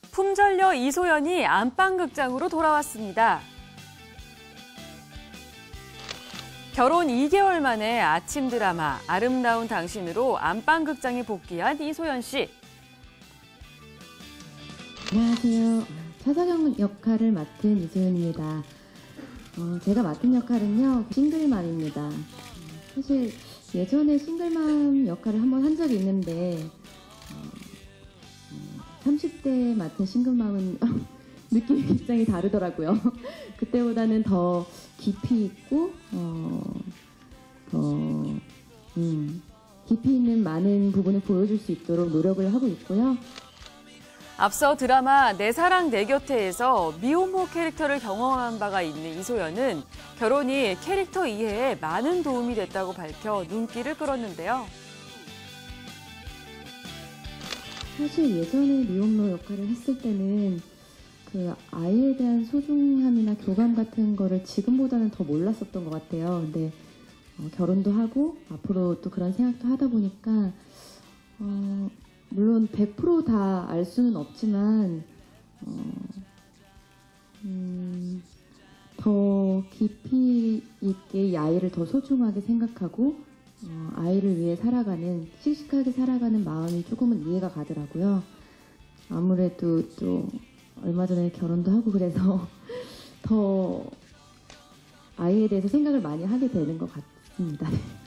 품절녀 이소연이 안방극장으로 돌아왔습니다. 결혼 2개월 만에 아침 드라마 아름다운 당신으로 안방극장에 복귀한 이소연 씨. 안녕하세요. 차서경 역할을 맡은 이소연입니다. 제가 맡은 역할은요, 싱글맘입니다. 사실 예전에 싱글맘 역할을 한번 한 적이 있는데 30대 맡은 싱글맘은 느낌이 굉장히 다르더라고요. 그때보다는 더 깊이 있고 깊이 있는 많은 부분을 보여줄 수 있도록 노력을 하고 있고요. 앞서 드라마 내 사랑 내 곁에에서 미혼모 캐릭터를 경험한 바가 있는 이소연은 결혼이 캐릭터 이해에 많은 도움이 됐다고 밝혀 눈길을 끌었는데요. 사실 예전에 미혼모 역할을 했을 때는 그 아이에 대한 소중함이나 교감 같은 거를 지금보다는 더 몰랐었던 것 같아요. 근데 결혼도 하고 앞으로 또 그런 생각도 하다 보니까 물론 100% 다 알 수는 없지만 더 깊이 있게 이 아이를 더 소중하게 생각하고 아이를 위해 살아가는, 씩씩하게 살아가는 마음이 조금은 이해가 가더라고요. 아무래도 또 얼마 전에 결혼도 하고 그래서 더 아이에 대해서 생각을 많이 하게 되는 것 같습니다.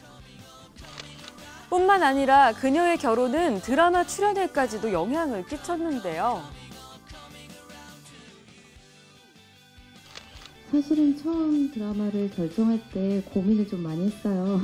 뿐만 아니라 그녀의 결혼은 드라마 출연에까지도 영향을 끼쳤는데요. 사실은 처음 드라마를 결정할 때 고민을 좀 많이 했어요.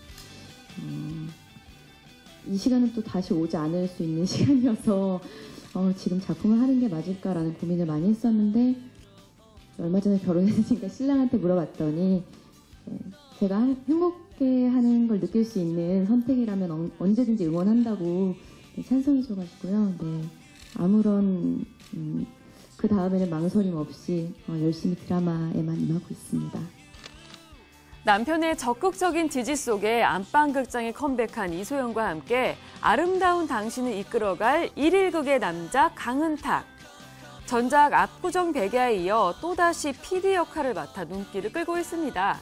이 시간은 또 다시 오지 않을 수 있는 시간이어서 지금 작품을 하는 게 맞을까라는 고민을 많이 했었는데 얼마 전에 결혼했으니까 신랑한테 물어봤더니 제가 행복해하는 걸 느낄 수 있는 선택이라면 언제든지 응원한다고 찬성해줘가지고요. 네, 아무런 그 다음에는 망설임 없이 열심히 드라마에만 임하고 있습니다. 남편의 적극적인 지지 속에 안방극장에 컴백한 이소연과 함께 아름다운 당신을 이끌어갈 1일극의 남자 강은탁. 전작 압구정 백야에 이어 또다시 PD 역할을 맡아 눈길을 끌고 있습니다.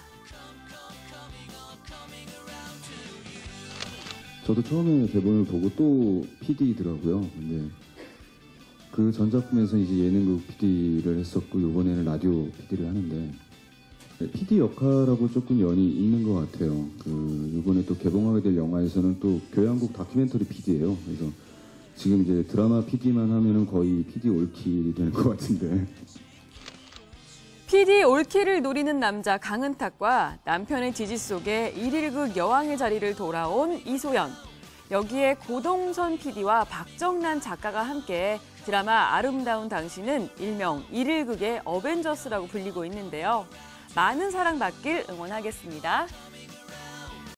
저도 처음에 대본을 보고 또 PD더라고요. 근데 그 전 작품에서 이제 예능국 PD를 했었고 이번에는 라디오 PD를 하는데 PD 역할하고 조금 연이 있는 것 같아요. 이번에 또 개봉하게 될 영화에서는 또 교양국 다큐멘터리 PD예요. 그래서 지금 이제 드라마 PD만 하면은 거의 PD 올킬이 되는 것 같은데. PD 올킬을 노리는 남자 강은탁과 남편의 지지 속에 1일극 여왕의 자리를 돌아온 이소연. 여기에 고동선 PD와 박정란 작가가 함께 드라마 아름다운 당신은 일명 1일극의 어벤져스라고 불리고 있는데요. 많은 사랑받길 응원하겠습니다.